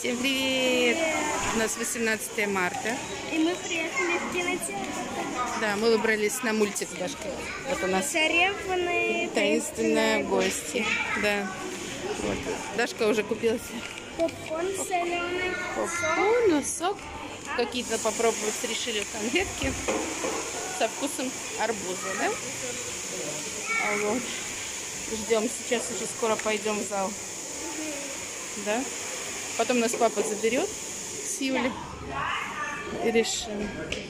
Всем привет! У нас 18 марта. И мы приехали в кинотеатр. Да, мы выбрались на мультик с Дашкой. Вот у нас Царевны таинственные гости. Да. Вот. Дашка уже купила попкорн соленый, попкорн, сок. Какие-то попробовать решили конфетки со вкусом арбуза, да? А вот. Ждем, сейчас уже скоро пойдем в зал. Да? Потом нас папа заберет с Юлей и решим.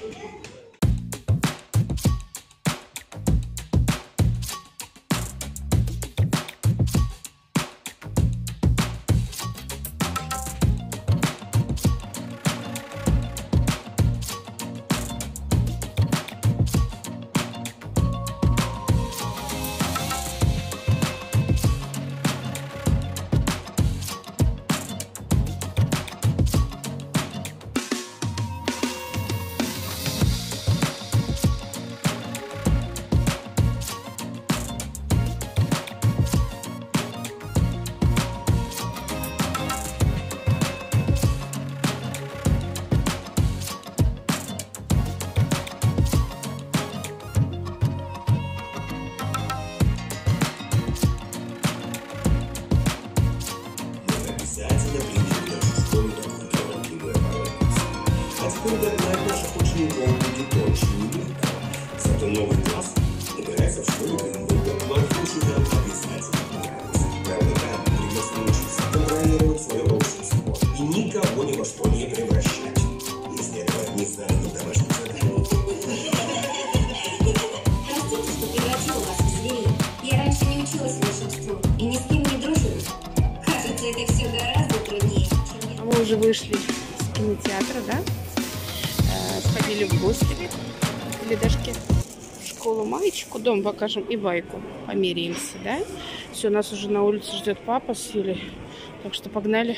Наша учеников будет очень мило. Зато новый класс набирается в школе Гринбурга. Марфушу нам обязательно понравится. Правда, там придется научиться контролировать свое общество и никого ни во что не превращать. Если этого не знаю, то домашний задание. Простите, что превратила вас в зверей. Я раньше не училась волшебству и ни с кем не дружила. Кажется, это все гораздо труднее, чем я. Мы уже вышли из кинотеатра, да? Сходили в гости, или Дашке в школу маечку, дом покажем и байку померяемся, да? Все, нас уже на улице ждет папа с Юлей, так что погнали.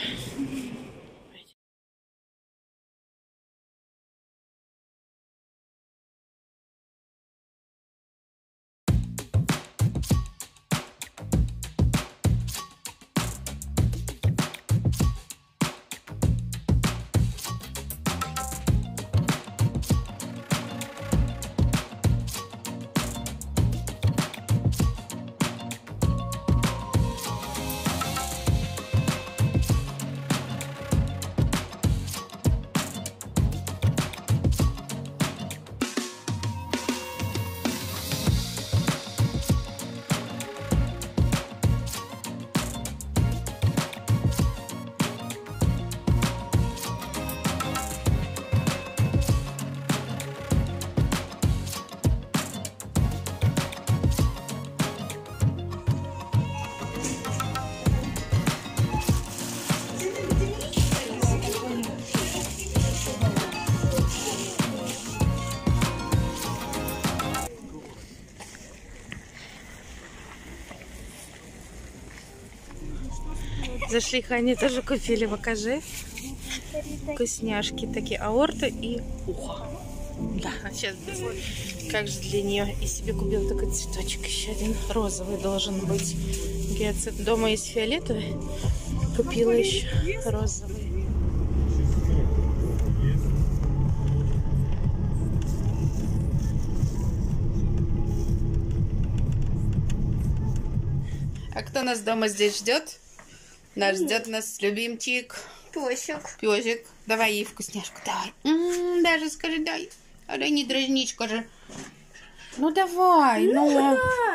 Зашли, они тоже купили, покажи. Вкусняшки такие, аорта и ухо. Да, сейчас как же для нее. И себе купил такой цветочек, еще один розовый должен быть. Гиацинт. Дома есть фиолетовый, купила еще розовый. А кто нас дома здесь ждет? Наш ждет нас любимчик. Песик. Песик. Давай ей вкусняшку, давай. Даже скажи, дай. А дай не дразнить, скажи. Ну давай, ну.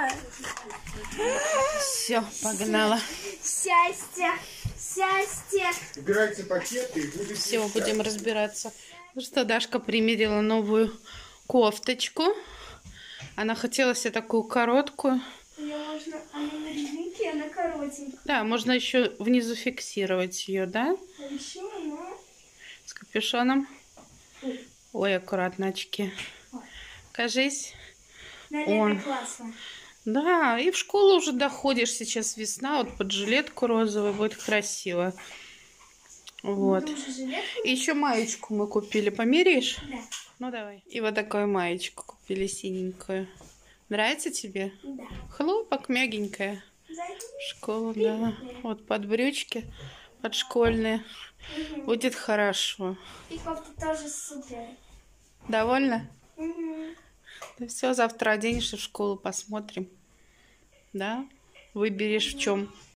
Все, погнала. Счастье. Счастье. Убирайте пакеты и будете... Все, будем разбираться. Ну что, Дашка примерила новую кофточку. Она хотела себе такую короткую. Ее можно, она на резинке, она коротенькая. Да, можно еще внизу фиксировать ее, да? А еще она... С капюшоном. Ой, аккуратно очки. Кажись. Наверное, классно. Да, и в школу уже доходишь. Сейчас весна, вот под жилетку розовую будет красиво. Вот. И еще маечку мы купили. Померяешь? Да. Ну давай. И вот такую маечку купили синенькую. Нравится тебе? Да. Хлопок, мягенькая. Школа, да. Вот под брючки. подшкольные. Будет хорошо. И кофта тоже супер. Довольна? Мгм. Ну все, завтра оденешься в школу, посмотрим. Да? Выберешь в чем.